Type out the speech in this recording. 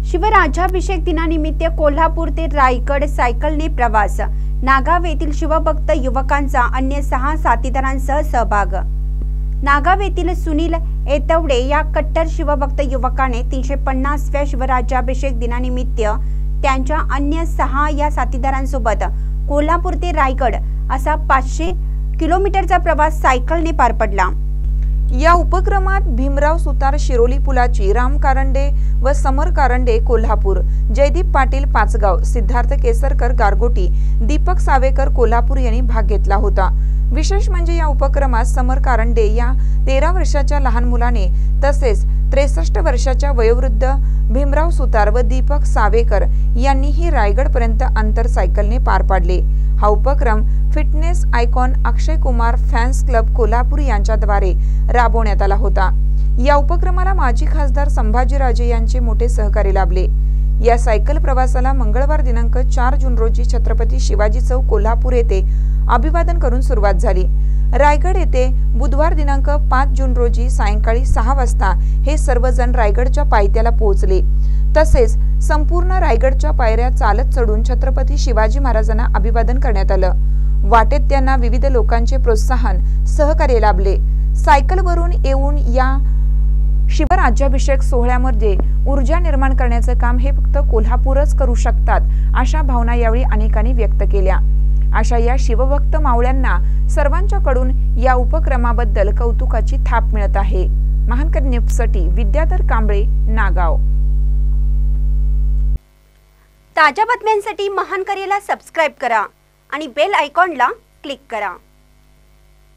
शिवराज्याभिषेक दिनानिमित्त कोल्हापूर ते रायगड सायकलने प्रवास। नागाव येथील शिवभक्त युवकांचा अन्य 6 साथीदारांसह सहभाग। नागाव येथील सुनील एतवडे या कट्टर शिवभक्त युवकाने 350व्या शिवराज्याभिषेक दिनानिमित्त त्यांच्या अन्य 6 या साथीदारांसोबत कोल्हापूर ते रायगड असा 500 किलोमीटरचा प्रवास सायकलने पार पडला। या उपक्रमात भीमराव सुतार शिरोली पुलाची, राम कारंडे व समर कारंडे कोल्हापूर, जयदीप पाटील पाचगाव, सिद्धार्थ केसरकर गारगोटी, दीपक सावेकर कोल्हापूर यांनी भाग घेतला होता। विशेष म्हणजे या उपक्रमात समर कारंडे या 13 वर्षाच्या लहान मुलाने तसेच 63 वर्षाच्या वयोवृद्ध भीमराव सुतार व दीपक सावेकर यांनीही रायगडपर्यंत अंतर सायकलने पार पाडले। हा उपक्रम fitness icon Akshay Kumar fans club Kolhapur यांच्याद्वारे राबवण्यात आला होता। या उपक्रमाला माजी खासदार संभाजीराजे यांचे मोठे सहकार्य लाभले। या सायकल प्रवासाला मंगळवार दिनांक 4 जून रोजी छत्रपती शिवाजी चौक कोल्हापूर येथे अभिवादन करून सुरुवात झाली। रायगड येथे बुधवार दिनांक 5 जून रोजी सायंकाळी 6 वाजता हे सर्वजण रायगडच्या पायथ्याला पोहोचले। तसेच संपूर्ण रायगडच्या पायऱ्या चालत चढून छत्रपती शिवाजी महाराजांना अभिवादन करण्यात आलं। वाटेत त्यांना विविध लोकांचे प्रोत्साहन, सहकार्य लाभले। सायकलवरून येऊन या शिवराज्याभिषेक सोहळ्यामध्ये ऊर्जा निर्माण करण्याचे काम हे फक्त कोल्हापूरच करू शकतात, अशा भावना यावेळी अनेकांनी व्यक्त केल्या। अशा या शिवभक्त मावळ्यांना सर्वांच्याकडून या उपक्रमाबद्दल कौतुकाची थाप मिळत आहे। महानकर न्यूजसाठी विद्याधर कांबळे, नागाव। ताज्या बातम्यांसाठी महानकरेला सबस्क्राइब करा आणि बेल आयकॉनला क्लिक करा।